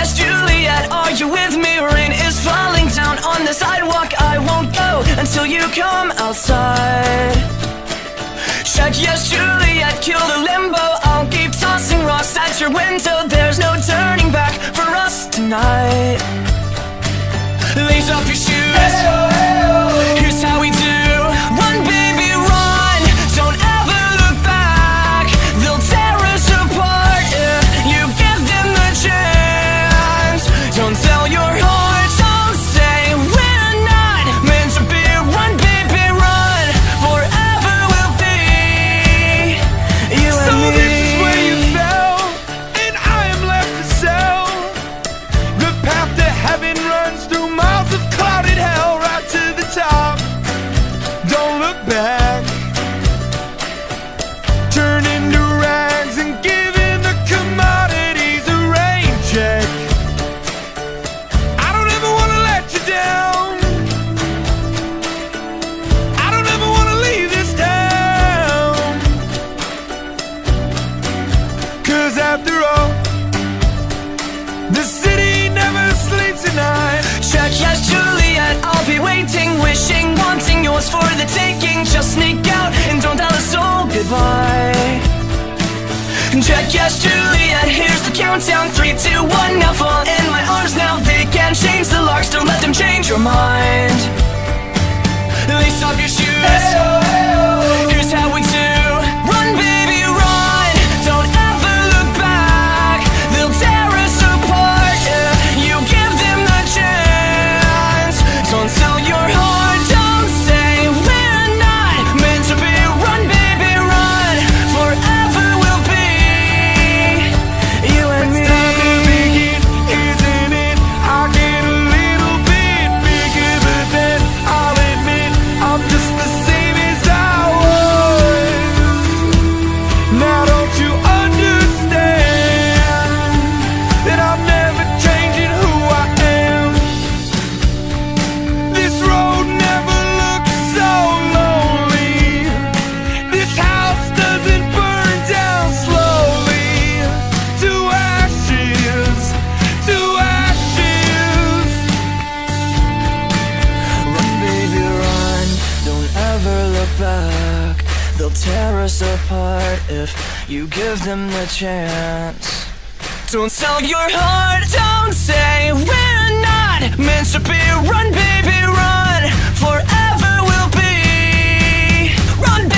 yes, Juliet, are you with me? Rain is falling down on the sidewalk. I won't go until you come outside. Check, yes, Juliet, kill the limbo. I'll keep tossing rocks at your window. There's no turning back for us tonight. Lace up your shoes. Here's how we do. Run, baby, run. Don't ever look back. They'll tear us apart if you give them the chance. Don't sell your heart. Don't say we're not meant to be. Run, baby, run. Forever will be you and me. So this is where you fell, and I am left to sell. The path to heaven runs through miles of clouded hell, right to the top. Don't look back. Turn into rags and giving the commodities a rain check. I don't ever want to let you down. I don't ever want to leave this town. 'Cause after all, the city never sleeps at night. Check, yes, Juliet, I'll be waiting, wishing, wanting, yours for the taking. Just sneak out and don't tell a soul goodbye. Check, yes, Juliet, here's the countdown. 3, 2, 1, now fall in my arms now. They can't change the larks, don't let them change your mind. Lace up your shoes. Here's how we do. Run, baby, run. Don't ever look back. They'll tear us apart if you give them the chance. Don't sell your heart. Don't say we're not meant to be. Run, baby, run. Forever will be you and me. It's time to begin, isn't it? I get a little bit bigger, but then I'll admit I'm just the same as I was. Now don't you understand that I'm never changing who I am? This road never looks so lonely. This house doesn't burn down slowly. To ashes, to ashes. Run, baby, run. Don't ever look back. They'll tear us apart if you give them the chance. Don't sell your heart. Don't say we're not meant to be. Run, baby, run. Forever will be. Run, baby.